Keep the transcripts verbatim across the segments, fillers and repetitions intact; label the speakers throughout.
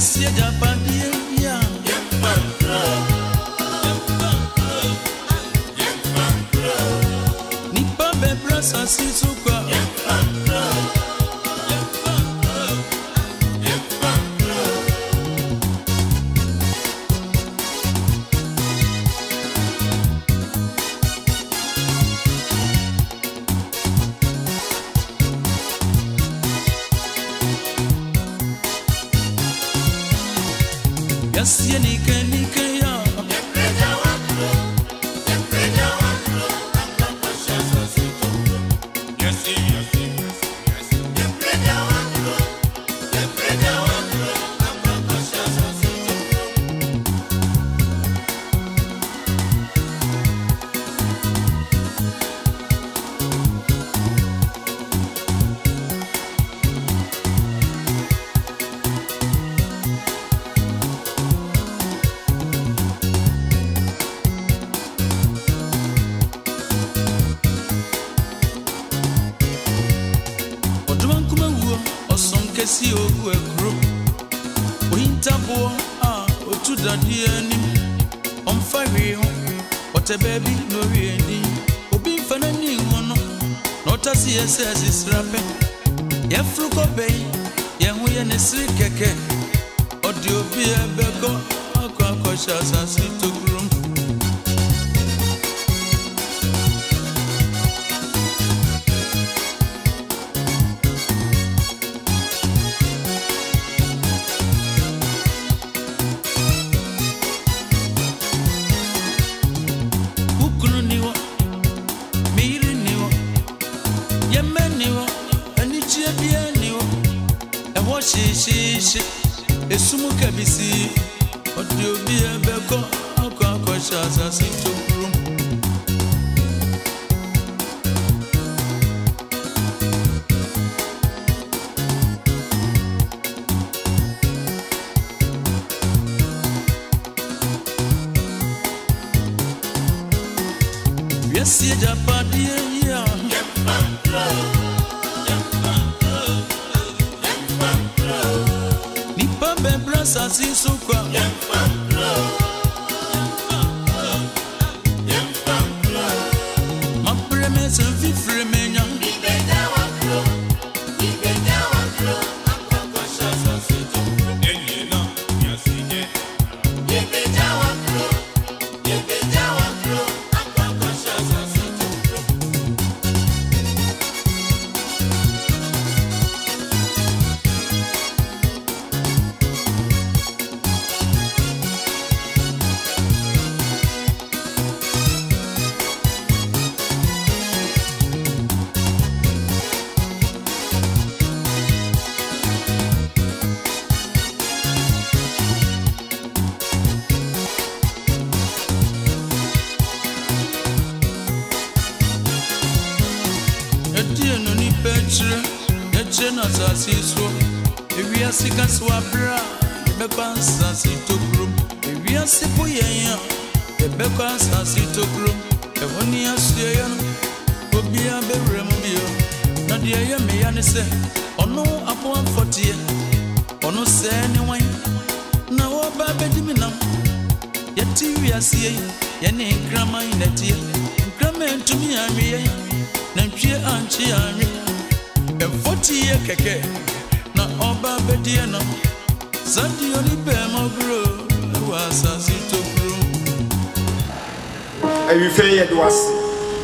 Speaker 1: Yes, yeah, Japan, yeah. Nipa bebra sasi suka. Yes, yeah, nika nika ya. Si ogu ekro Ointabo ah otu dadi ani Omfari ho Ote baby no ready Obi fana ni hono Nota si ss isrape Ye fruko bay Ye hu ye nesri keke Odi obi ebeko Akwa akwa shasa si tokrum She she she Esumu kabisi Odi obi ebeko Akwa akwa shasa si tokrum Yes, yeah, Japan, yeah. Bebra sasi sukwa Ma premesa vifre menya Na sasi so ewi asika so abra be kwansa si tokrum ewi asipo yenya be kwansa si tokrum e woni asue ya no obi aberem bio na de ye me ya ne se ono apo amfotie ono se ne wan na wo ba bedimi nam ye ti wi asie ye ne nkrama inatie nkrama entumi anwe na ntwe anchi anwe forty year keke na oba bedie no Zandi oni be mo bro wa sasi to bro
Speaker 2: ayi fe ye do ase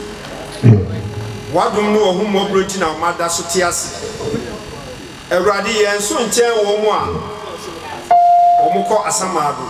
Speaker 2: wadum no ohum mo bro ti na mada so ti ase Ewurade ye nso nchen wo mu a wo mu ko asamado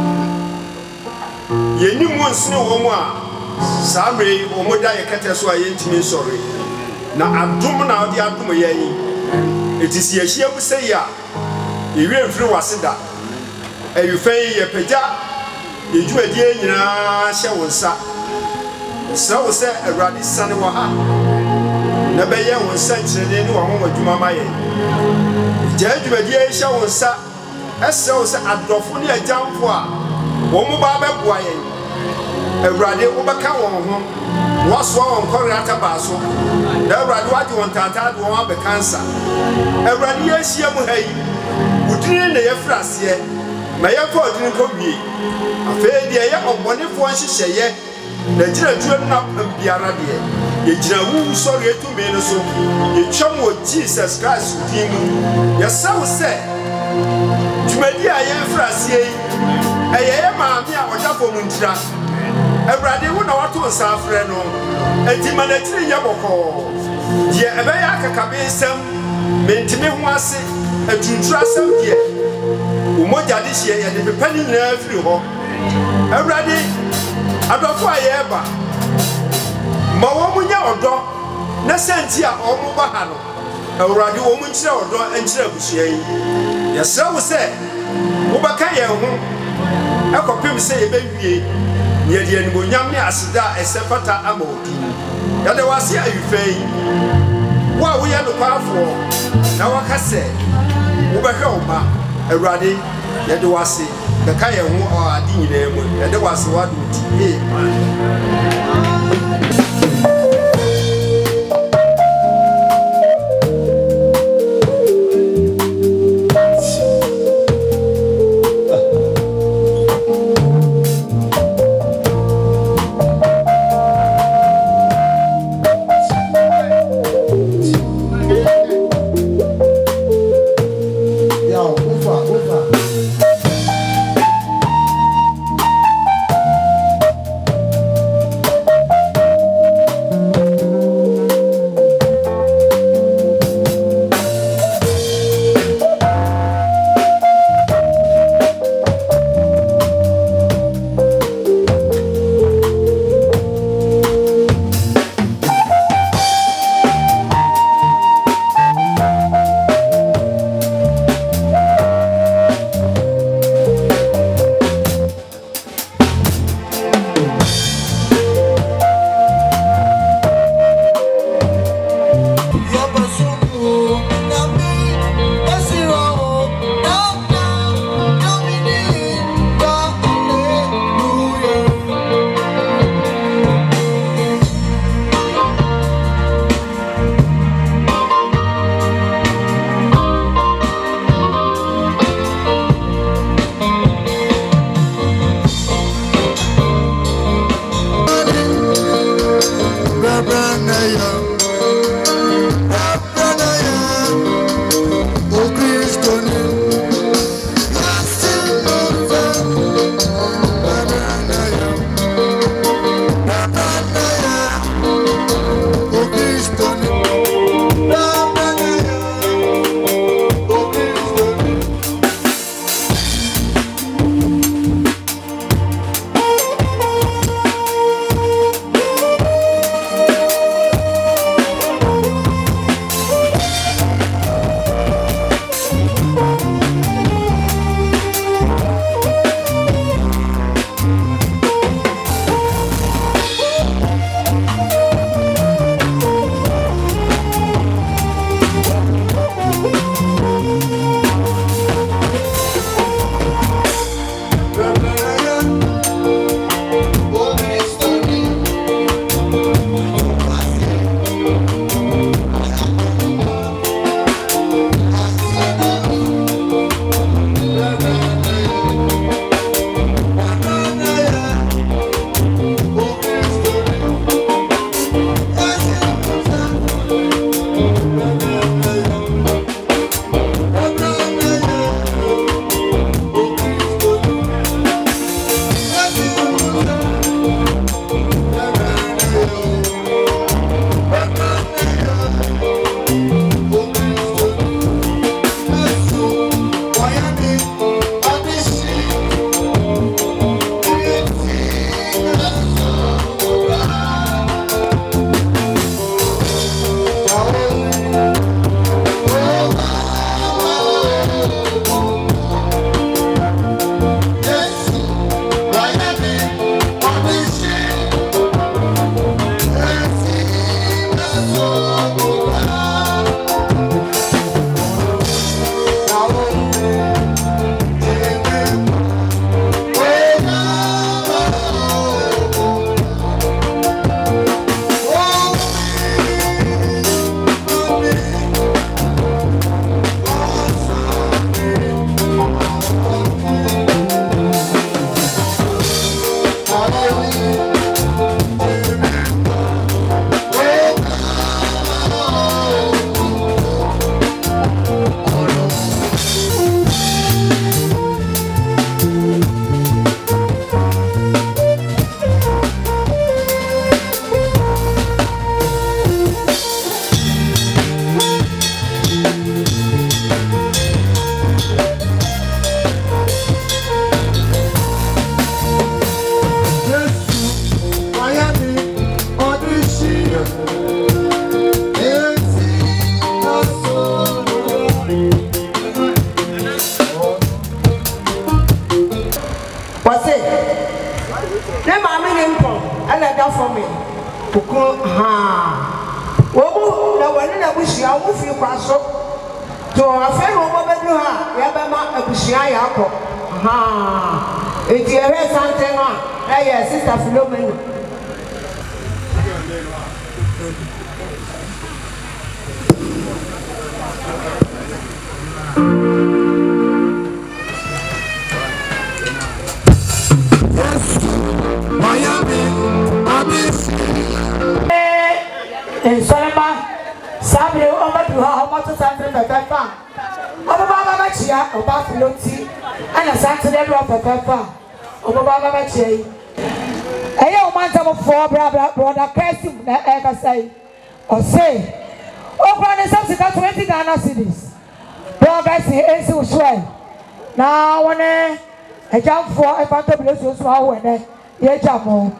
Speaker 2: ye ni mu nsene wo mu a samre wo mu da ye kete so a ye ntimi sori na adum na odi adum ye yi etisi ye hia mu sei a ewie mfiri waseda ayufan ye pagya ejuadie nyina hye wonsa sa wo se Ewurade sane wo ha na be ye wonsa nkyerene ni wo ho adwuma maye gya ejuadie hye wonsa ese wo se adofo ne agyamfo a wo mu ba beboa ye Ewurade wo beka wo ho waso won korata baaso Ewurade waje won tata do won be cancer Ewurade ye hia mu hayi udi odini na yɛfraseɛ ma yɛfa odini kɔ wie afei deɛ yɛ ɔbɔnefoɔ nhyehyɛeɛ na gyina tuo na pam biara deɛ yɛgyina wu sɔre etumi no so yɛtwam wɔ Jesus Christ din mu yɛsaw sɛ dwumadi a yɛfraseɛ yi ɛyɛ yɛ maame a ɔda fam ntira Awurade wo na wato nsa afrɛ no enti ma na tiri nyɛ bɔkɔɔ deɛ ɛbɛyɛ akakabe nsɛm mentimi ho ase atuntura asɛm deɛ wo mogya de hyeɛ yɛde pepa ne nyinaa firi hɔ Awurade adɔfo a yɛreba ma wɔn mu nyɛ ɔdɔ na sɛnti a wɔn mu ba ha no Awurade wɔn mu nkyerɛ ɔdɔ nkyerɛ abusua yi yɛsrɛ wo sɛ wobɛka yɛn ho ɛkɔpem sɛ yɛbɛwie yɛde animonyam ne aseda a ɛsɛ fata ama odin yɛde wase ayufa yi wo a woyɛ nokwafoɔ na waka sɛ wobɛhwɛ wo ba Awurade yɛde wase bɛka yɛn ho ade nyinaa mu yɛde wase wado ti amen.
Speaker 3: ebusia wo fi kwaso to afa no mo bedu ha ya be ma ebusia ya akọ ha eti ewe sante no a eh sister Philomena
Speaker 4: Miami, Amis.
Speaker 3: Eh, Solomon, Sabi, over to her, how much is something that I found? Over Baba Chia, about Filoti, and a Saturday drop of Papa, over Baba Chia. A young man of four brother, brother, Cassim, that ever say, or say, oh, Granny, something twenty Ghana cities. Progress in Asu Sway. Now, when I jump for a phantom blue swallow and ye jump home.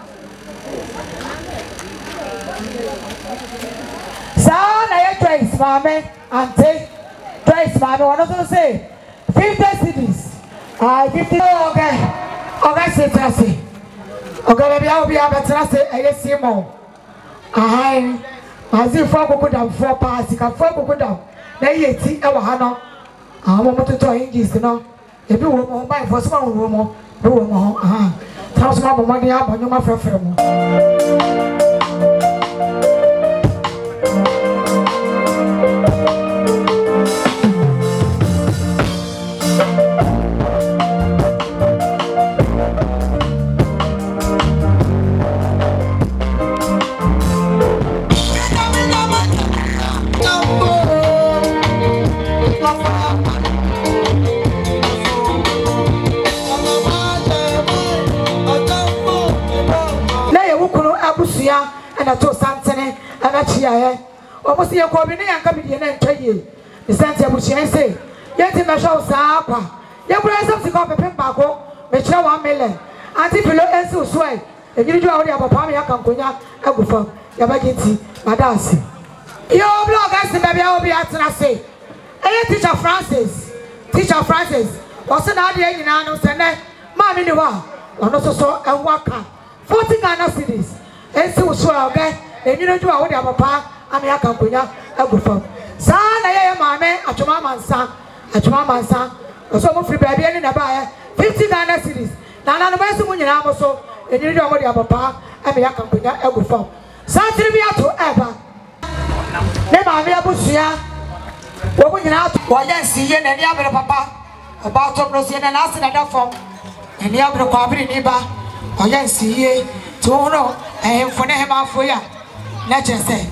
Speaker 3: Son, I trace, mammy, auntie, trace, mammy. What does it say? Fifty cities. I fifty. Okay, okay, say Tracy. Okay, maybe I'll be able to say, I guess you more. I, as if I could down four parts, you can four down. Then you see our Hannah. I want to try English, you know. If you want buy for small room, room, ah, tell some money up on your friend. And I told Santana and I cheer. Almost your combination and coming in and tell you. The Santa Bush say, Yet in the show, Sapa. Your presence to copy Pimpaco, Michelle one million. Auntie Pillow and so sway. And you do already have a Pamia Campunia, Agufa, Yabagiti, Madasi. Your blog as the baby will be at say. Hey, teacher Francis, teacher Francis, was an idea in Anno Sene, Mammy Noir, and also saw and Waka, forty Ghana cities. And so, so, okay, and you know, you are papa, and I can't put ya a good phone. Son, I am my man, at your mamma's son, at your mamma's son, or some of the baby in a buyer, fifty Ghana cities. Now, none of us when you are so, and you know what you are papa, and I can't put ya a good phone. Son, to be out to ever. Never, I will put ya. What would you now? Why, yes, see, and the other papa about to proceed and ask another form, and the other coffee neighbor, or yes, see, to know. Eh, for them half for ya. Let's just say.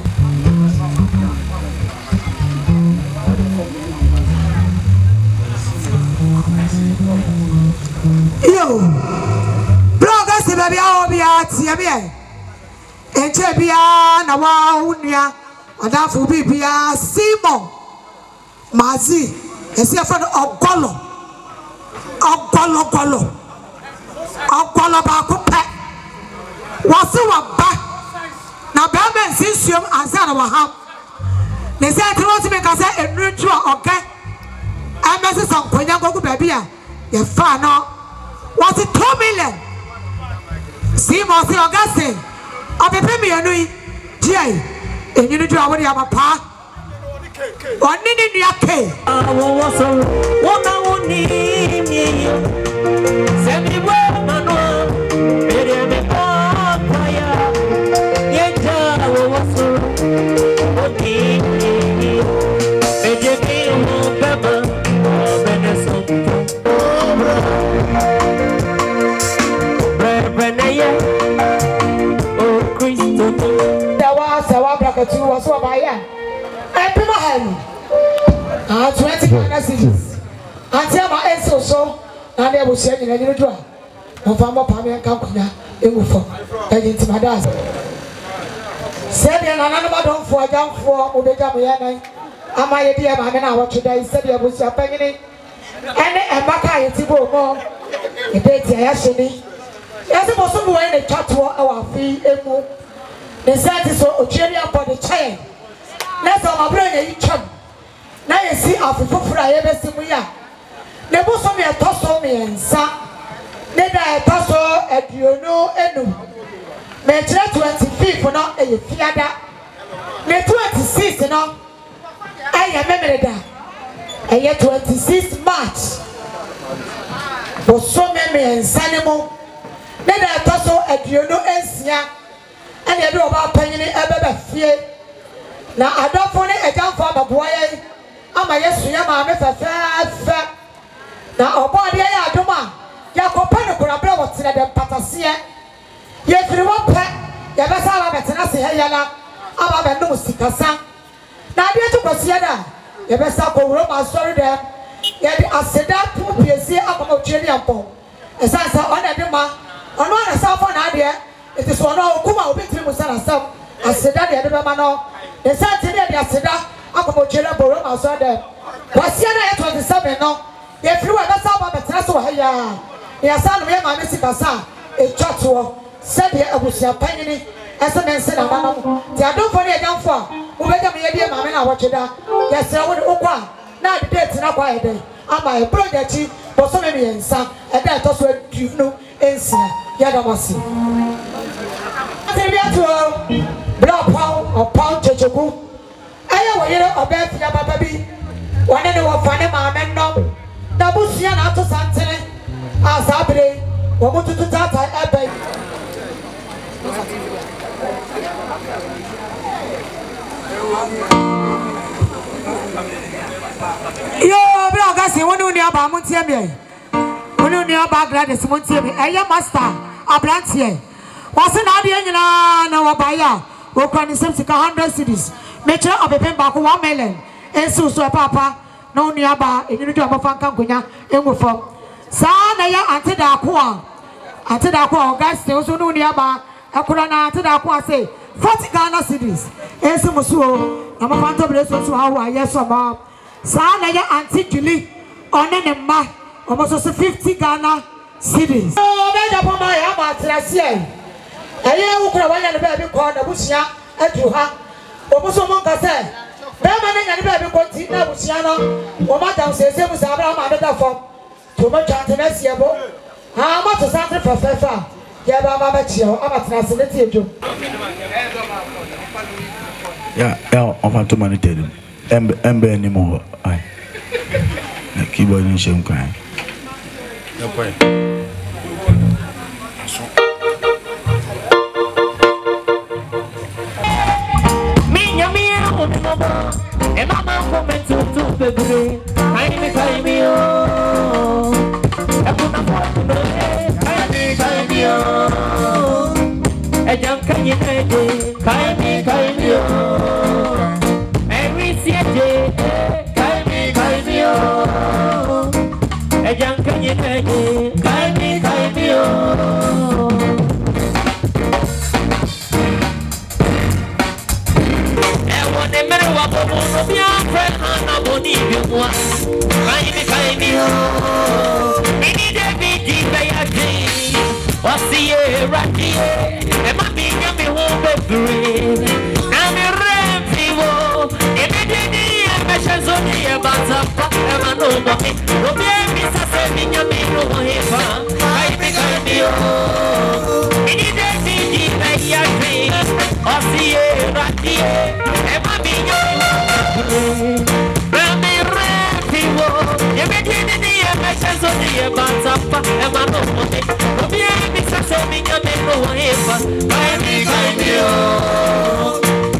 Speaker 3: Yo, bloggers, baby, I'll be at Yabia. And Jabia, Nawa, Unia, and that will be Bia Simon Mazi, a seven of Golo, of Golo Golo, of Golo Bakupe. What's up, back? Now, Batman since you answer our house. They said, I want to make us a neutral, okay? I message some Ponyago baby. You're far now. What's it two million? See, Mossy Augustine. I'll be paying me a new Jay. And you know what you have a pa? One in your cake. What I want me. Send me where, Manuel. Was what I am. I put my hand. Ah, twenty Ghana cities. Until my end so so, and they will say in a little draw. No farmer Pammy and Campana, it will fall. And into my dance. Said an animal don't for a jump for Ubeda. Am I a dear man? I want today? Said I was a penny. And a Baka is more. A date actually. Yes, it was somewhere in a chat to our fee. The set is so Australia for the chain. Let's have a brain each other. Now you see our people for a ever see we are. They both of me a toss on me and son. Then I toss at you know, and no. May twenty feet for not a theater. May twenty twenty-sixth no ɛyɛ memory da ɛyɛ twenty-sixth March boso memory nsane mo ne da ɛtɔ so aduonu ensia ɛna yɛde ɔba panyini ɛbɛbɛ fie na adɔfo ne ɛgyanfo ababoa yɛ ama yesu yɛ maame fɛfɛɛfɛ na ɔbɔ de yɛ adom a yɛkɔpɛ ne korabere wɔ tena dɛ mpataseɛ yɛfiri wɔ pɛ yɛbɛsa aba bɛtena se hɛ yɛla aba bɛnom sikasa na adeɛ to kɔseɛ da yɛbɛsa kɔwuro ma asɔre dɛ yɛde aseda to piesie akɔma otwie ne yɛmpɔn ɛsiane sɛ ɔna de ma ɔno ana sa afɔ n'adeɛ ɛti so ɔno a okum a obɛtiri mu sɛ n'asɛm aseda deɛ yɛde bɛma no ɛsiane te ne yɛde aseda akɔma otwie ne yɛmpɔn ma asɔre dɛ kɔseɛ na yɛ twenty-seven no yɛfiri wɔ yɛbɛsa aba bɛtena se wɔ hɛ yɛa yɛsa nom yɛ maame sikasa a ɛtwa toɔ sɛdeɛ abusua panyini ɛsɛ ne nse na manom te adomfo ne yɛgyamfo a wobɛgya me yɛdeɛ maame no a wɔtwe da yɛsrɛ wo de wokɔ a na ade dɛ tina kɔ ayɛ dɛn ama ɛborɔ gyakyi bɔsɔme mmiɛnsa ɛda ɛtɔ so aduonu nsia yɛda mo ase asɛre bi atoɔ berɛ ɔpaw ɔpaw kyekyeku ɛyɛ wɔ yere ɔbɛɛ fia baba bi wɔne ne wɔfa ne maame nnɔm na busua na ato santene a saa bere wɔn mo tutu taata ɛbɛn yo bi ogasi wonu ni aba mo tie me wonu ni aba Gladys mo tie me eye master abrantie wase na ade nyina na wo baya wo kwa ni sika one hundred cedis me kire obepem ba ko one million ensu so papa na wonu aba eninu do amofa nka nkonya enwufo sa na ya ante da ko a ante da ko ogasi so wonu ni aba akura na ante da ko ase forty Ghana cedis ensu musuo na amofa nto bre so so hawo ayeso ma sa na ya anti Julie one ne ma almost so fifty Ghana cedis oh be da poma ya ma trase e eye ukura wanya ne ba bi ko na busia adu ha obuso mo nka se be ma ne nya ne ba bi ko ti na busia no o ma dam se se musa abra ma da fom to ma chante na sie bo ha ma to santre fefefa ya ba ma ba chie o ama trase ne ti ejo
Speaker 5: ya ya o fa to ma ne tedum embe embe anymore ai na keyboard ni shem kan ya pai
Speaker 6: minha minha o mama e mama comento tu bebre ai me cai mio é por na foto no ai me cai mio é jam cai ne cai me cai mio siete kai mi kai mio e jan kanye kanye kai mi kai mio e wone mere wa bobo no bia fre ana boni bi mo kai mi kai mio ini de bi di be ya di wasi e rati e ma mi nya mi ho be free na mi remfi wo Zoni e bazapa e mano momi Robi e misa se minha mino hefa Ai me kai mio Ini de midi me ya kri Osi e rati e ma minha Rami refiwo E me dini ni e me se zoni e bazapa e mano momi Robi e misa se minha mino hefa Ai me kai mio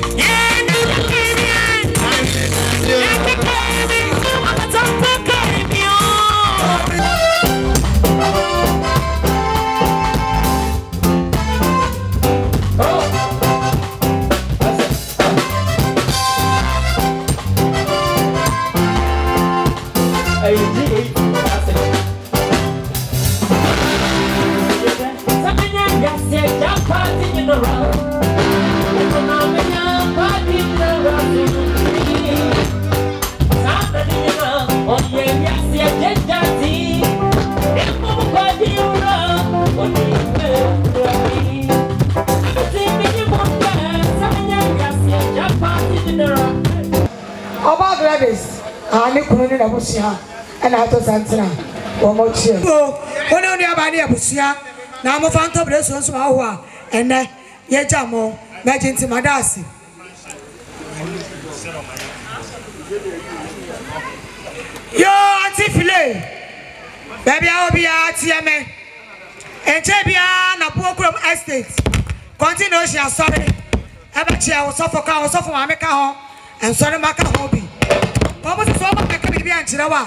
Speaker 3: Oba Gladys ani kunu ni na busia na to santina wo mo chie o woni oni aba ni abusia na mo fa nto bre so so aho a ene ye ja mo mejinti madasi Yo, Auntie Philly. Baby, I will be at T M A. And J B R na Pokrom Estate. Continue, she is sorry. Ever chair was suffer car, was suffer my make home, and sorry, my hobby. What was the sum of the committee and Chinawa?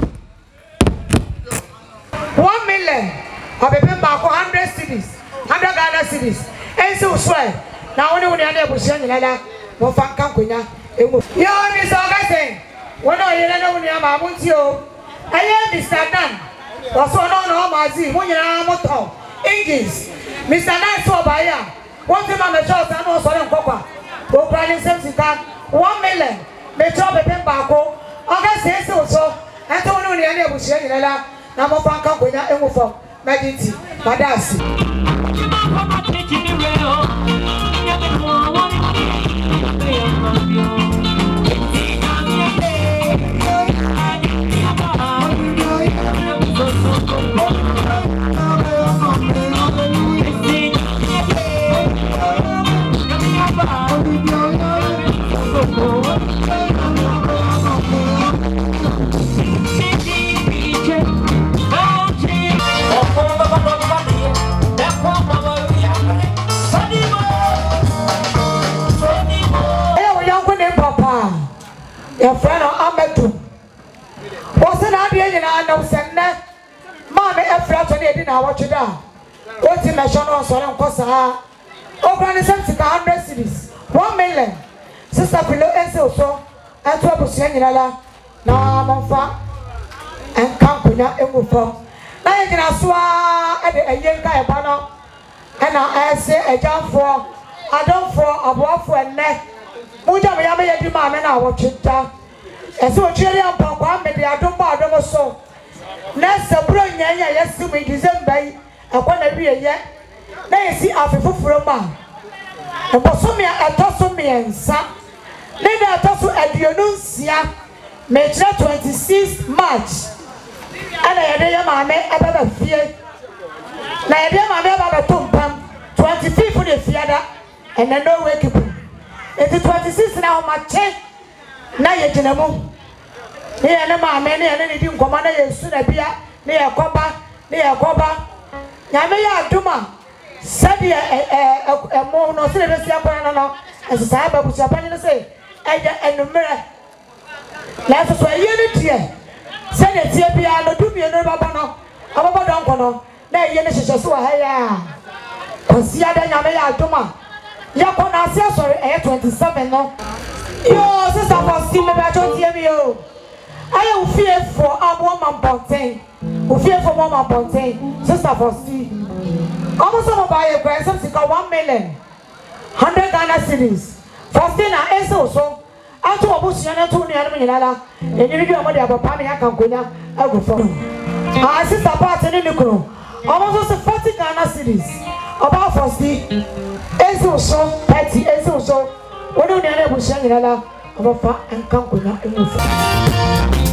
Speaker 3: One million. I be paying back one hundred cities, hundred Ghana cities. And so swear. Now only when you're able to send another, more fun come with you. Yo, Miss Augustine. When I know when you're my Montio, I am Mister Dan. Was one on all my Z, when you're a motor, engines. Mister Dan saw by ya. One thing on the shop, I know Solon Copa. Go planning Semsica, one million. They chop a pen back. August says so. I don't know when you're able to send another. Now more fun come with you and move on. Maginty, Madasi. Your friend Ametu was an idea in our nose and net. Mammy, a flat on it in our watch it down. What's in the show on Solon Cosa? Over the seventy hundred cities, one million. Sister Pillow and so, and two of Senala. Now I'm on fire and Campina and move on. Now you can swear at a young guy banner, and I say a jump for I don't for a walk for a neck. Muja me yame yedi ma me na wo twita eso twere ampakwa me de adom ba adom so na sabro nyanya yesi mu December yi akwa na wiye ye na yesi afefufuro ma e boso me atoso me ensa ne da atoso aduonu nsia me kire twenty-sixth March ana yede ye ma me ababa fie na yede ma me ababa tompam twenty-fifth de fiada and na no way keep. It's twenty-six now, my check. Now you're in a moon. Here, and my man, and anything command you soon appear near Copa, near Copa. Yamea Duma said a more no serious Yapanano as a cyber which Japan say, and the mirror. Life is where unity. Send it here, Piano, do me a no babano, a babadoncono. Now you're just so high. Consider Yamea Duma. Yapona sia sorry eh twenty-seven no. Yo sister for see me ba jo tie me o. Aye u fear for abo man ponten. U fear for mama ponten. Sister for see. Almost some buy a grand some sika one million. one hundred Ghana cedis. For see na eso so. Ato obusia na to ni anu nyinala. Enyi bi amode abapa me aka nkonya agu fo. Ah sister part ni nikro. Almost forty Ghana cedis. About for see. Eso so, thirty, eso so. What do you know? Bushing in a lot and come with that.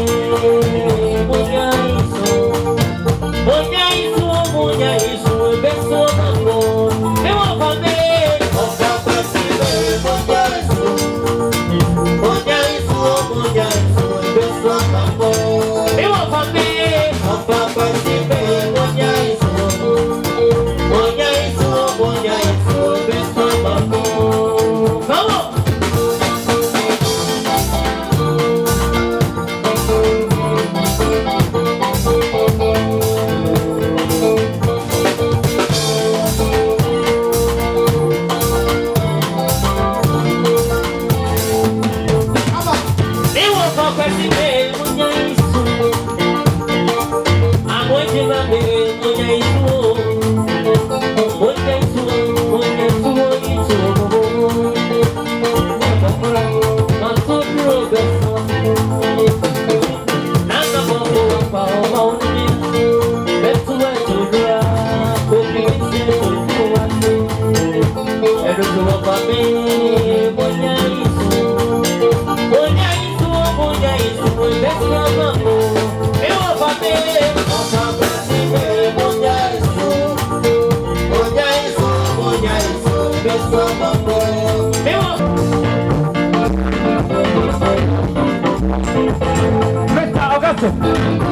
Speaker 6: Monya isu, monya isu, Mister Augustine.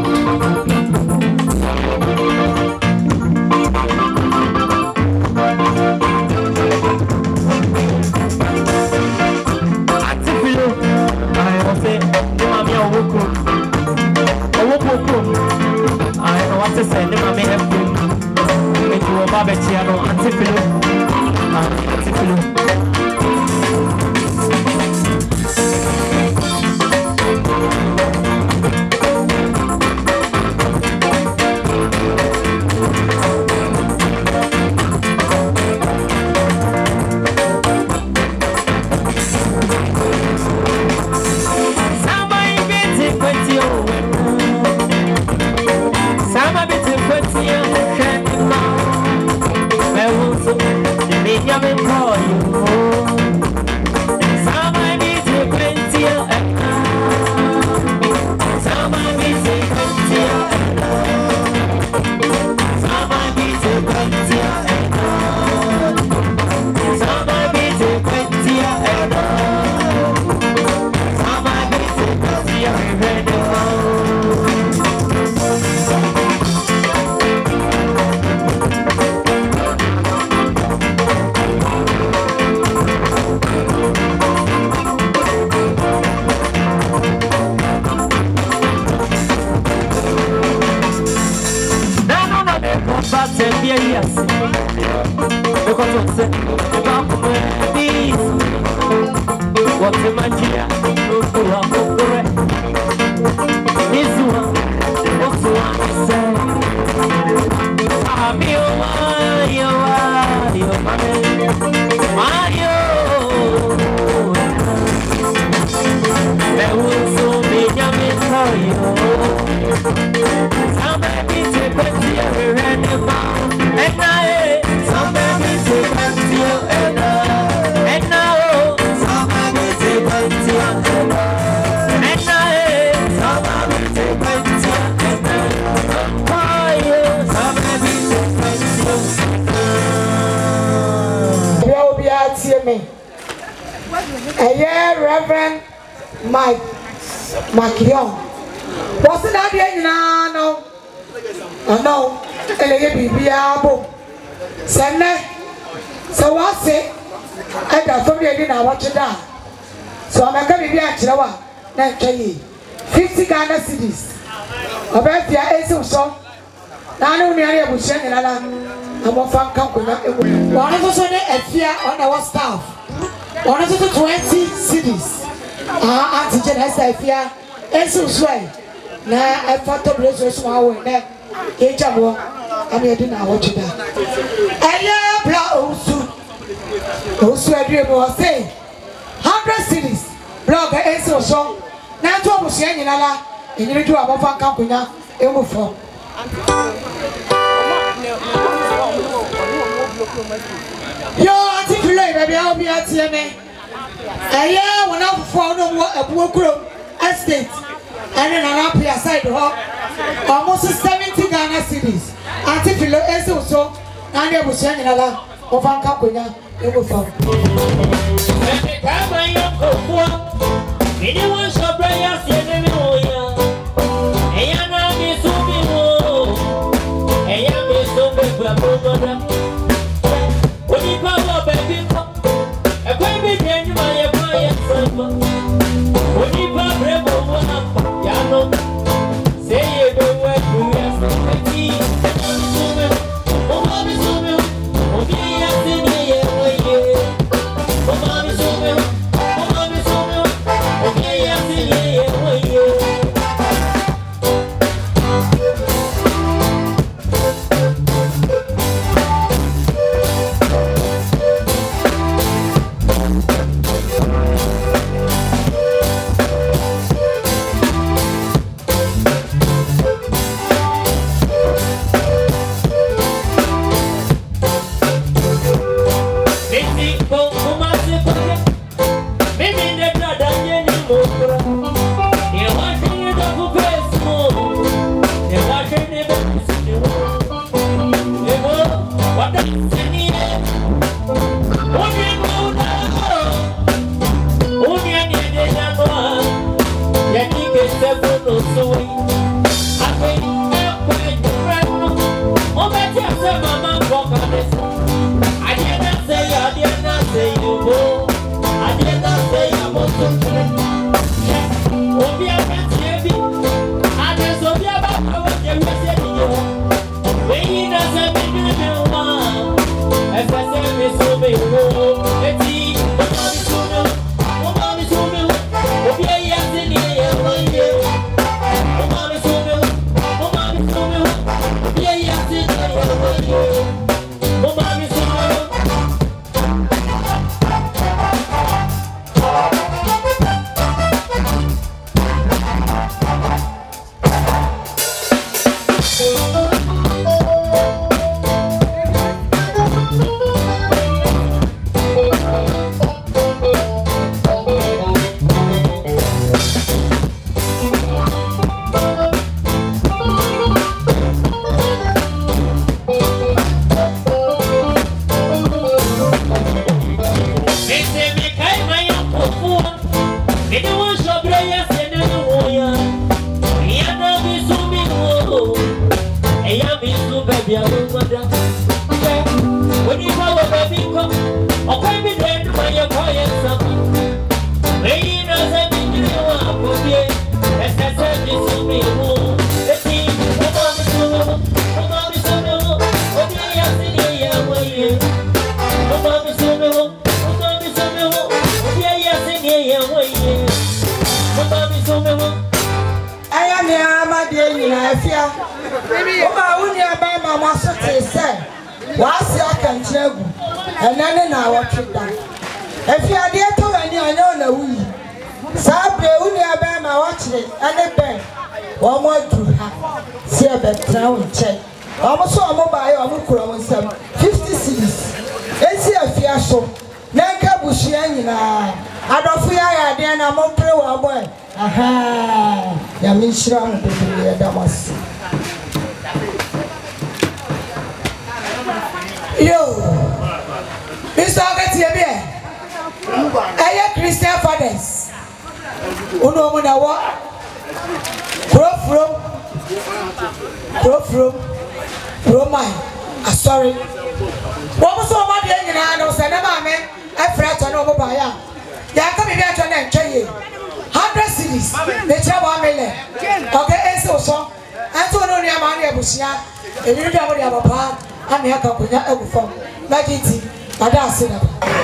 Speaker 3: Reverend Mike Makion. What's the idea now? No, no, and a baby abo. Send so what's it? I got somebody I didn't watch it down. So I'm going to be at Chihuahua, fifty Ghana cities. About the Ace so. Now, no, I will send another. I'm off and come with one of us on a fear on our staff. One of the twenty cities. Ah, Auntie Jen has a fear. Ace way. Now I thought the place was small. Now, H M O. I'm here to now watch it down. And yeah, Blah also, I dream was saying hundred cities. Blogger Ace song. Now, two was saying in Allah. And you do a fan company now. It will fall. Yo, Auntie Philly, baby, I'll be at T M A. And yeah, when I found a workroom estate and then an up here side hall, almost seventy Ghana cities. Auntie Philly is also, and I was saying in Allah, of Ankapunya, it will fall. Anyone shall bring us in What
Speaker 6: I did not say, I did not say you go. I did not say I want to play. Oh, be a fancy, I just saw the about what you said to you. When you know something, you know, as I said, it's so big. Let's see, what mommy told me, what mommy told me, what be a yes in here, one year. What mommy told me, what mommy told me, what be a yes in here, one year. What mommy told me. When you go over the cup, or when we then when you're quiet something, when you know something you want to be, as I said, you see me home. Let's see, what on the summer, what on the summer, what do you have to do? What on the summer, what on the summer, what do you have to do? What on the summer.
Speaker 3: I am here, my dear, I fear. Oma wuni aba ma waso te se wasi aka nchegu enane na awotweda efi ade to wani onyo na wuyi sabre wuni aba ma wachire ane ben wo mo adu ha se be tra wo nche omo so omo ba ye omo kuro mo nsam fifty cedis esi afia so na nka bushia nyina adofo ya ya ade na mo pre wo boy aha ya minshira mo be ya damasi. Yo, Mister Agatibie, I am Christian fathers. Uno muna wa, pro from, pro from, pro my. Ah, sorry. What was so much young and I know, send a man, I fret on over by ya. Ya come here to an enjoy hundred cities, the Chaba Mele. Okay, so so, and so no near money, Busia, and you don't have a part. I'm here to put that over from Magiti, Madasina.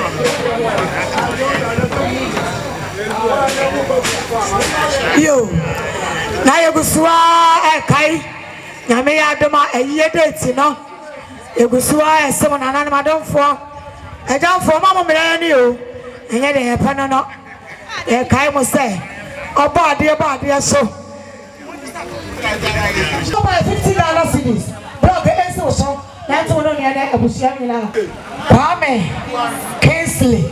Speaker 3: Yo, now you go swa Kai, Yamea Doma, a year date, you know. You go swa someone and I don't for a down for Mamma Millennium, and yet they have no. A Kai must say, oh, body about dear so. So by fifty dollars cities, block the S O song. That's one of the other Abusiamina. Kwame Kingsley.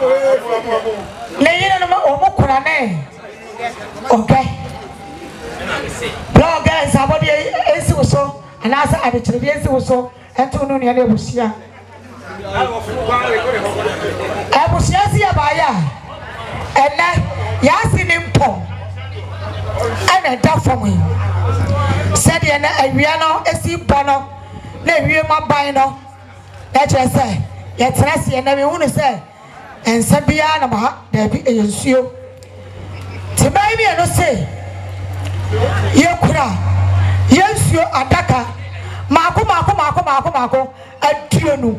Speaker 3: Lady no more Omokurane. Okay. Blog guys, somebody is so, and as I had to be so, and to know the other Abusia. Abusia Baya. And now, Yasin Impo. And a duff for me. Said Yana Ariano, a sea panel. Na wie ma ban no na chere say ye trase na me hunu say ensa bia na ma da bi ensuo ti bai bi no say ye kura ye nsuo adaka maako maako maako maako maako aduo nu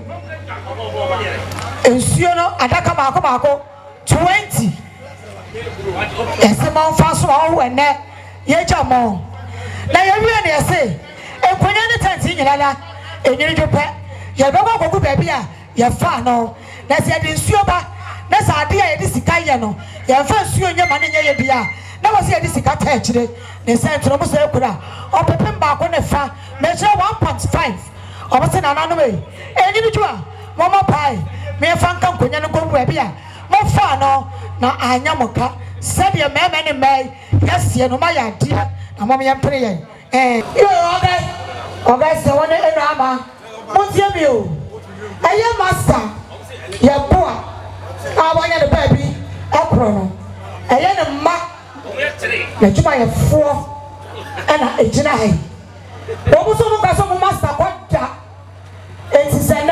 Speaker 3: ensuo no adaka maako maako twenty ese ma fa so ho ene ye jamo na ye wie na ye say enkonya ne tanti nyilala enyiri jope ye bego gogu baby a ye fa no na se de nsuo ba na sa ade a ye di sika ye no ye fa nsuo nya ma ne nya ye bia na wo se ye di sika ta akire ne se ntro mo se ekura opepem ba ko ne fa me che one point five obo se na na no me enyiri jo a mo mo pai me fa nka nkonya no gogu baby a mo fa no na anya moka se de me me ne me yesie no ma ya dia na mo me yempre ye eh yo okay. Okay, so one day, Rama, Monsieurmio, I am master, your boy. I want the baby, a chrono. I am a ma, the Jumaya four, and a Jinai. What was some master? What? It is an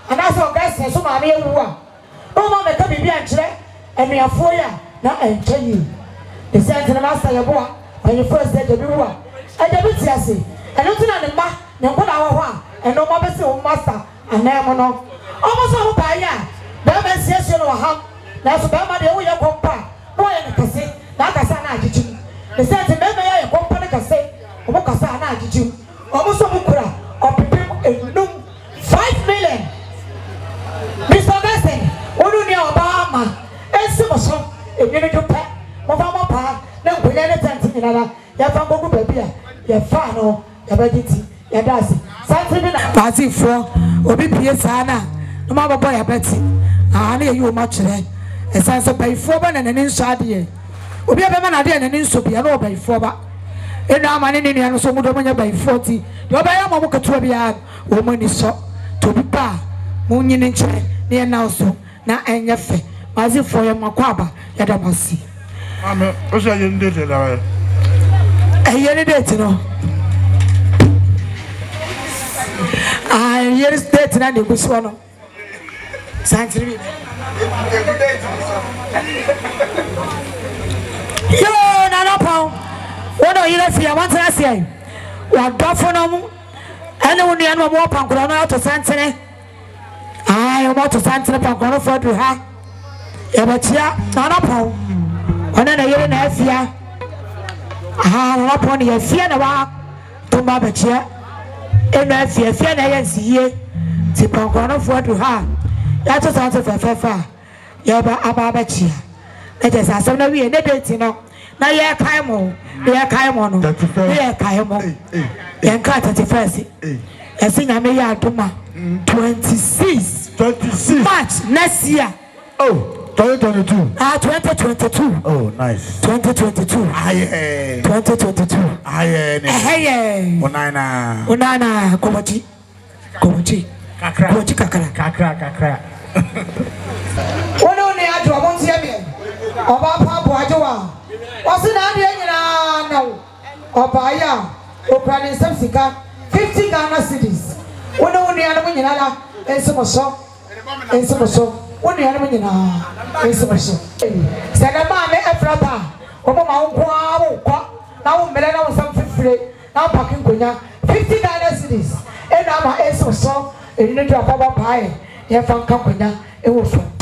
Speaker 3: and I saw guys so my real one. No one may come in and we are for ya. Now I tell you. The Santa Master your boy when you first said the reward. And the bit say, and looking at the ma, no one our one, and no more master, and never know. Almost all by ya. Bama says you know how. That's Bama the way you compare. Boy and Cassie, like a son, I did you. The Santa member I compare Cassie, or Mocasana, I did you. Almost all Mukura, or people five million. Mister Besson, what do you know Obama? And so, if you need to pay, Obama Pa, no, we let it enter in another. Yafango baby, your fan, your budget, your dancing. Something passing for Obi Piesana, no matter boy, I bet I hear you much there. A sense of by four and an inside here. Obi a man idea and an insult be a by four. And now my name is so much by forty. Your by a mocha to be woman is so to be pa, moon in chair, near now so, now and your fe, as if for your maquaba, Yadamasi. I'm a Australian did I hear it, you know. I hear it dead and it was one. Science. Yo, Nana, what are you left here? Once I say, what Duffonum, and only animal more Pancrona to Santene. I am out to Santana Pancrona for to her. Yabatia, Nana, and then I hear an F here. Ah, not only a fear about to Mabatia, and I fear fear I see ye. Tipancrona for to her. That's a sound of a fefa. Yaba Ababachi. It is as soon as we are debating. Now, you are Kaimo, you are Kaimo, you are Kaimo, and Carter first. I think I may have twenty-six, twenty-six March next year. Oh, twenty twenty-two. Ah, twenty twenty-two. Oh, nice. twenty twenty-two. Aye, twenty twenty-two. Aye, hey, Onana, Onana, Komachi, Komachi, Komachi, Kakra, Kakra, Kakra. One only had to want to hear me. Oba Papa Joa. What's it now? Obaya, Oprah and Samsika, fifty Ghana cities. One only had a million and some so, and some so, one million and some so. Said a man, a brother, Oba Mount, now Melana was something free, now packing Gunya, fifty Ghana cities, and now my ace or so, and you need to have a pie. You found company, it was fun.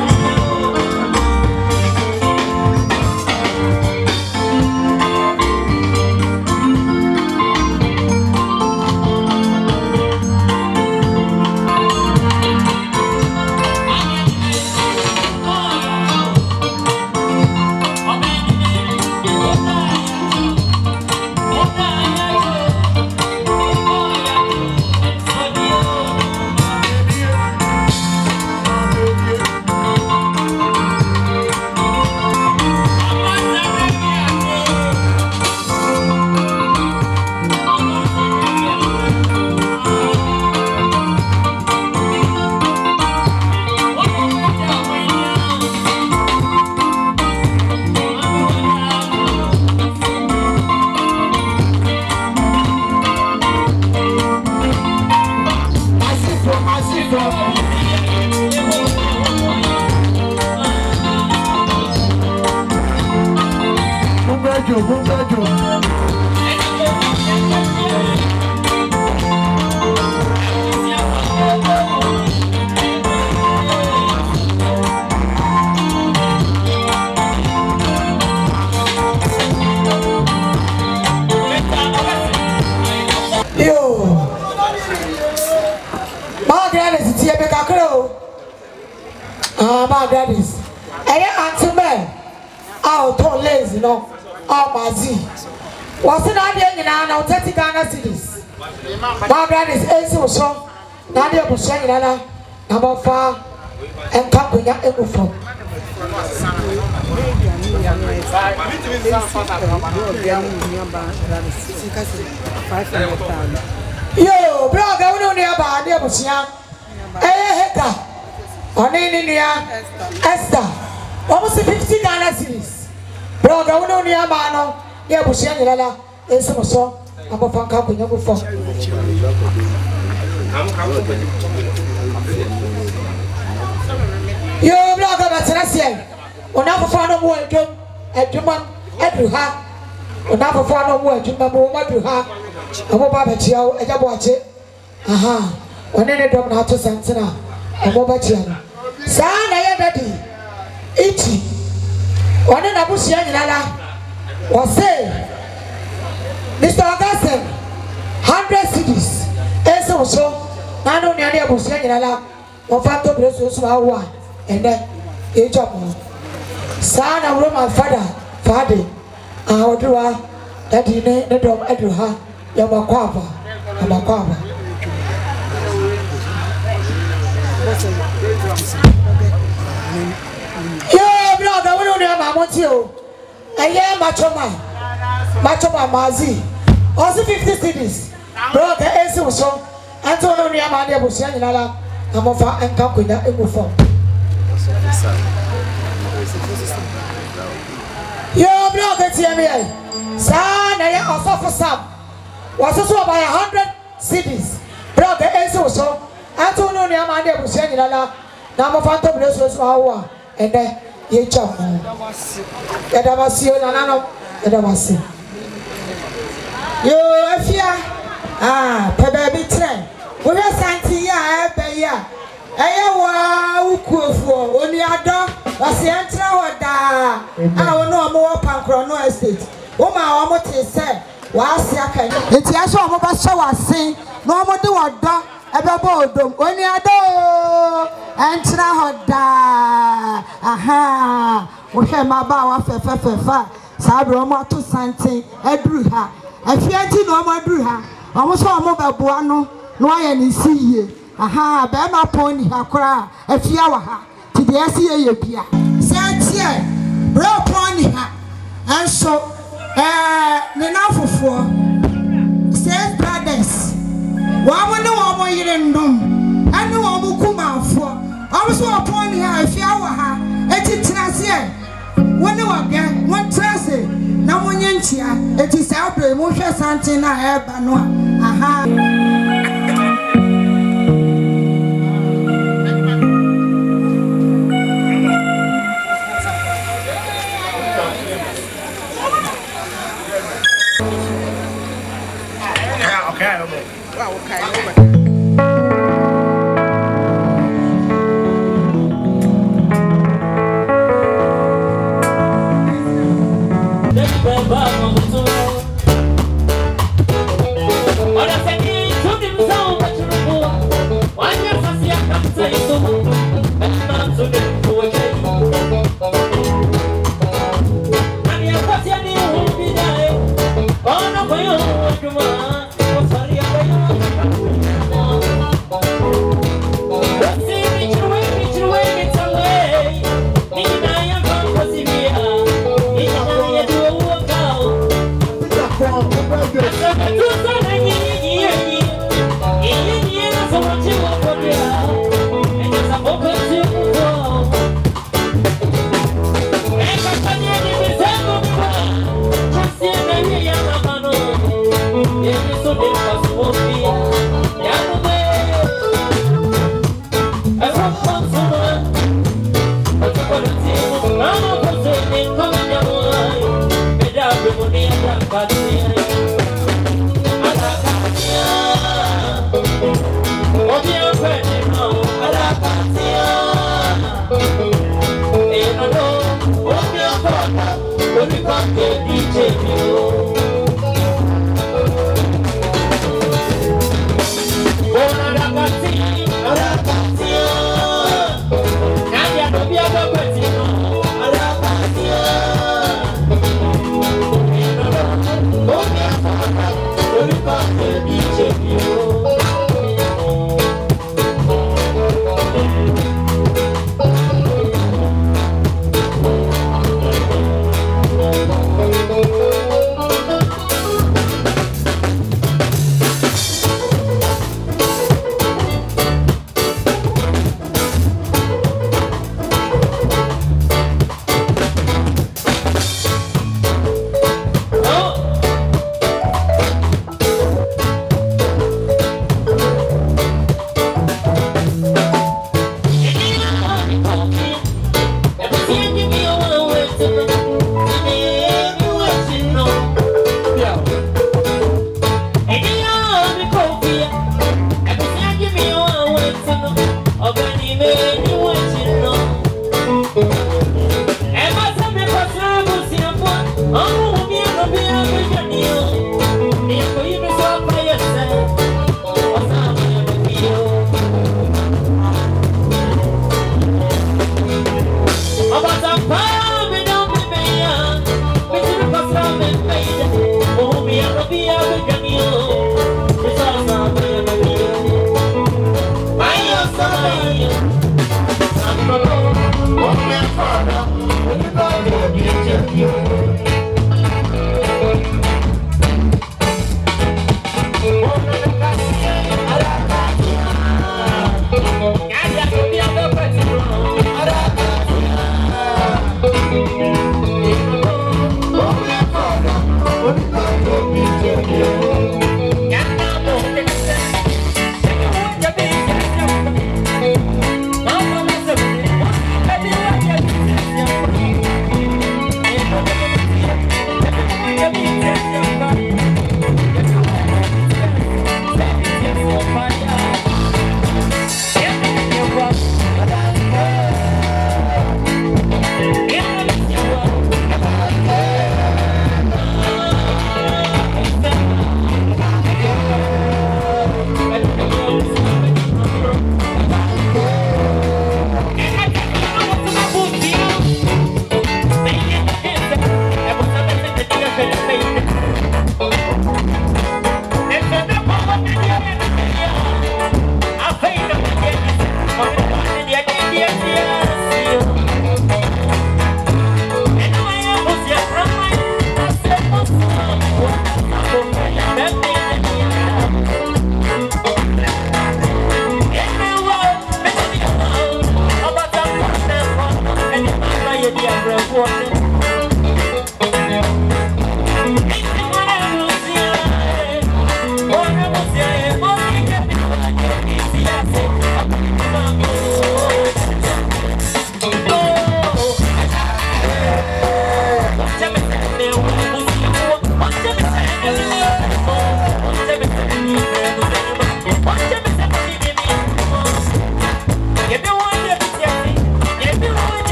Speaker 3: What's an idea now? thirty Ghana cities. Margaret is also so. Nadia Bushangana, number four, and Kapuya Ebuffo. Yo, brother, we don't know about the Bushia. Eh, Heka, on India, Esther, almost fifty Ghana cities. Brother, we don't know about. Yeah, Bushia, is so. I'm a fan company. Yo, brother, that's what I say. On our father, word, at your mom, at you have. On our father, word, you remember what you have. I'm about to tell you, I watch it. Aha. On any dog, not to Santana. I'm about to tell you. Son, I am ready. Itchy. On an Abusian Nala was say, Mister Augustine, hundred cities. As also, I don't know the Abusian Nala, or Phantom Blossoms one, and then age of more. Son of Roman father, father, I would do that he named the dog at her, Yamaquava, Yamaquava. Yeah, brother, we don't have a motel. I am macho man, macho man, Mazi. Also fifty cities. Brother, as you saw, Antonio Yamania was saying, I'm of our and Kakuina in the phone. Yo, brother, T M A. Son, I am also for some. Was also by a hundred cities. Brother, as you saw, Antonio Yamania was saying, Nama Phantom Blossoms one, and then ye chop. Edamasi, Nanano, Edamasi. Yo, if ya ah, Pebaby train. We are Santia, Ebeya. Eyawa, Ukufu, Oniado, Asientra, or da. I will know more Pancrono estate. Oma, almost said, was Yakan. It's Yasha, Mobasha was saying, no more do a dog. Ebabo Oniado entra hoda aha wo hwe maba wa fefefefa sabro mo to santen aduru ha afianti no mo aduru ha omo so omo beboa no no aye ni siye aha be ma poni ha kora afia wa ha ti de asiye ye bia santie bro poni ha enso eh ne na fofo says brothers Wama no wama yirendum anu wamu kumafo wamu so upon here if you are ha eti tinase woni waga won trase na munyentia eti sa abre mo hwe santen na eba no aha
Speaker 6: Oh, yeah,